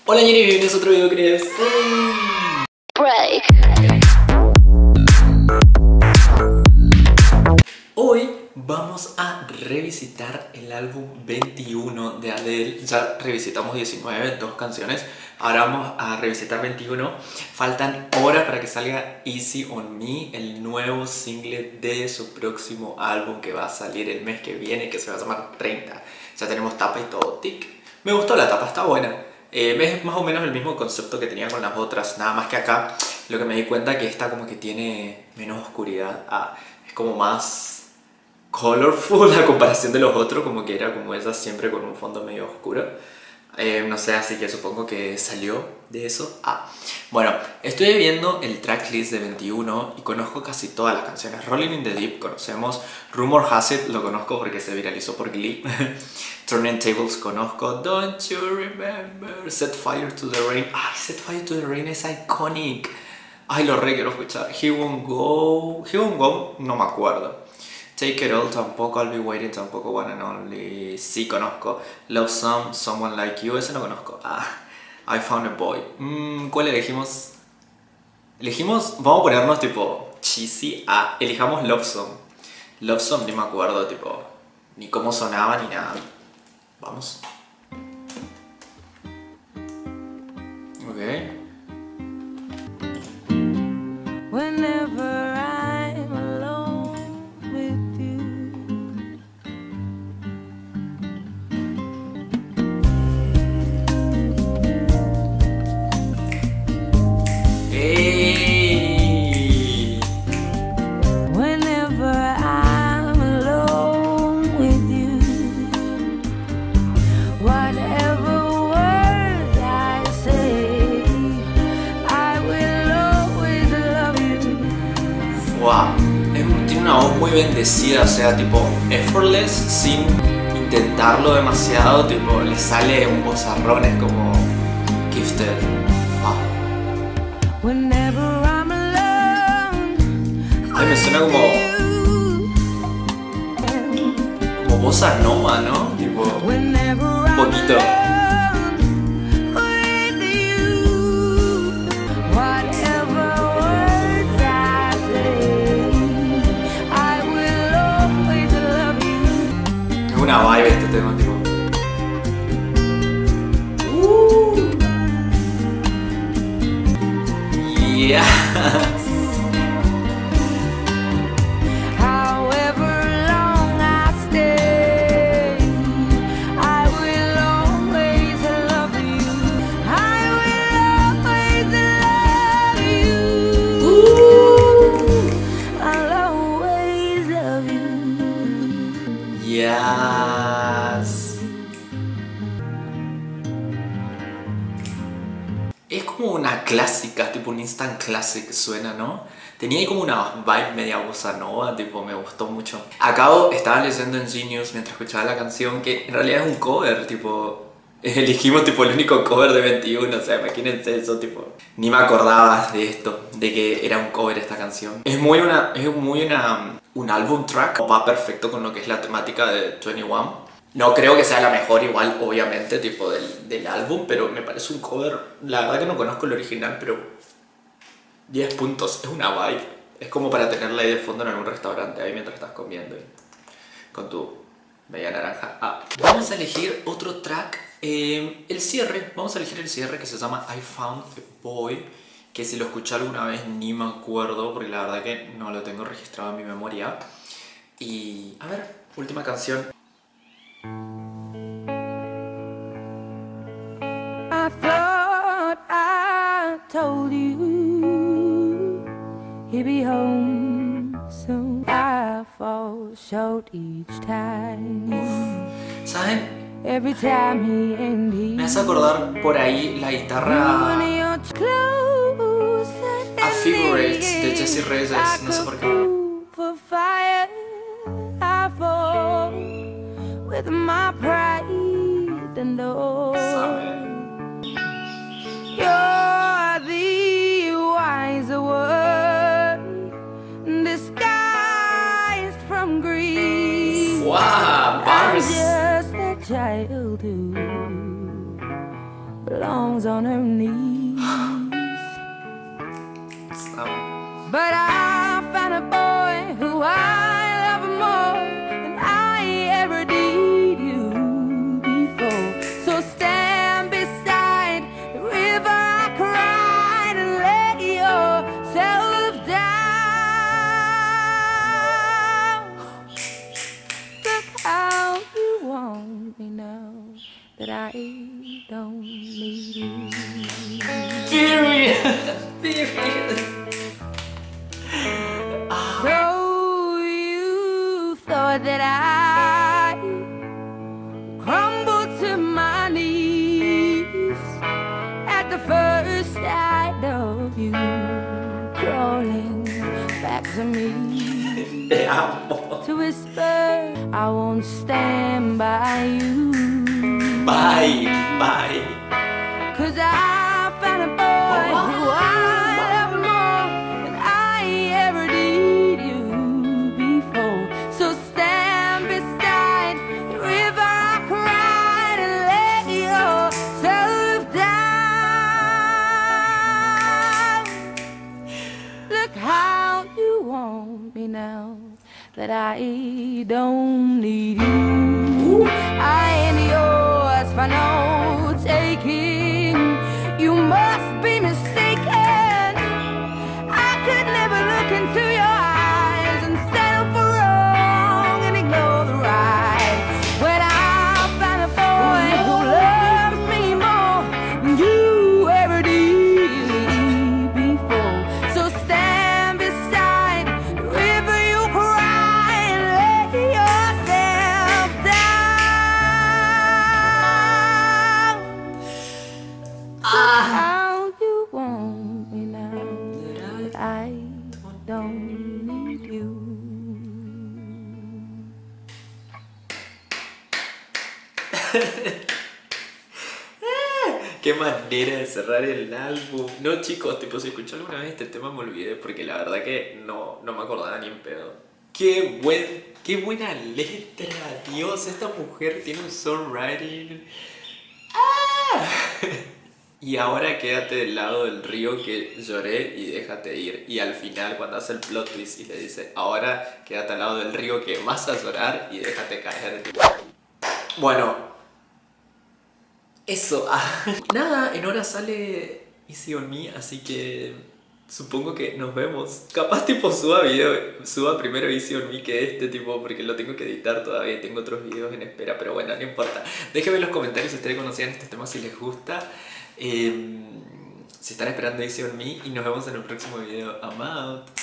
Hola Jenny, bienvenidos a otro video, ¿crees? Break. Hoy vamos a revisitar el álbum 21 de Adele. Ya revisitamos 19, dos canciones. Ahora vamos a revisitar 21. Faltan horas para que salga Easy on Me, el nuevo single de su próximo álbum que va a salir el mes que viene, que se va a llamar 30. Ya tenemos tapa y todo, tic. Me gustó la tapa, está buena. Es más o menos el mismo concepto que tenía con las otras, nada más que acá lo que me di cuenta que esta como que tiene menos oscuridad. Es como más colorful a comparación de los otros, como que era como esa siempre con un fondo medio oscuro. No sé, así que supongo que salió de eso. Bueno, estoy viendo el tracklist de 21 y conozco casi todas las canciones. Rolling in the Deep conocemos, Rumor Has It lo conozco porque se viralizó por Glee. Turning Tables conozco, Don't You Remember, Set Fire to the Rain. Ay, Set Fire to the Rain es iconic. Ay, lo re quiero escuchar. He Won't Go, no me acuerdo. Take It All tampoco, I'll Be Waiting tampoco, One and Only sí conozco. Love Some, Someone Like You, ese no conozco. I Found a Boy. ¿Cuál elegimos? Vamos a ponernos tipo cheesy. Elijamos Love Some. Love Some ni me acuerdo tipo ni cómo sonaba ni nada. Vamos. Ok. Whenever I'm alone with you, ¡Ey! whenever I'm alone with you, whatever words I say, I will always love you. Wow. Tiene una voz muy bendecida, o sea, tipo effortless, sin intentarlo demasiado, tipo le sale un vozarrón, es como gifted. Wow. Whenever I'm alone, Ay, me suena como bossa nova, ¿no? Tipo, whenever un poquito. with you, whatever words I say, I will always love you. Es una vibe este tema, tipo. Yes. However long I stay, I will always love you. I will always love you. I'll always love you. Yes. Es como una clásica, tipo un instant classic suena, ¿no? Tenía ahí como una vibe media bossa nova, tipo me gustó mucho. Acabo, estaba leyendo en Genius mientras escuchaba la canción que en realidad es un cover, tipo elegimos tipo el único cover de 21, o sea, imagínense eso, tipo ni me acordaba de esto, de que era un cover esta canción. Es muy un album track, va perfecto con lo que es la temática de 21. No creo que sea la mejor igual, obviamente, tipo del álbum, pero me parece un cover, la verdad que no conozco el original, pero 10 puntos, es una vibe. Es como para tenerla ahí de fondo en algún restaurante, ahí mientras estás comiendo con tu media naranja. Vamos a elegir otro track, el cierre, vamos a elegir el cierre que se llama I Found a Boy, que si lo escuché alguna vez ni me acuerdo, porque la verdad que no lo tengo registrado en mi memoria. Y a ver, última canción. I thought I told you he'd be home soon. I fall short each time. ¿Saben? Every time he and he. Me hace acordar por ahí la guitarra a Figurates de Jessie Reyes, no sé por qué. For fire, I fall with my pride and all. ¿Saben? You're the wiser one, disguised from grief. Wow, bars. I'm just a child who belongs on her knees. But I found a boy who I love more than I ever did you before. So stand beside the river I cried and let yourself down. Look how you want me now that I don't need you. Period. So you thought that I crumbled to my knees at the first sight of you crawling back to me Te amo. to whisper I won't stand by you. Bye, bye. 'Cause I found a boy who I love more than I ever did you before. So stand beside the river I cried and let yourself down. Look how you want me now that I don't need you. I ain't yours for no taking. You must be mistaken. I could never look into your eyes and settle for wrong and ignore the right. When I found a boy who loves me more than you ever did before. So stand beside the river you cry and let yourself down. How you want me now that I don't need you. Qué manera de cerrar el álbum. No, chicos, tipo, si escuché alguna vez este tema me olvidé porque la verdad que no me acordaba ni en pedo. Qué buena letra. Dios, esta mujer tiene un songwriting. ¡Ah! Y ahora quédate del lado del río que lloré y déjate ir. Y al final cuando hace el plot twist y le dice, ahora quédate al lado del río que vas a llorar y déjate caer. Bueno, eso. Nada, en hora sale Easy on Me, así que supongo que nos vemos. Capaz tipo suba primero Easy on Me que este tipo, porque lo tengo que editar todavía y tengo otros videos en espera, pero bueno, no importa. Déjenme en los comentarios si ustedes conocían este tema, si les gusta. Si están esperando Easy on Me y nos vemos en el próximo video. I'm out.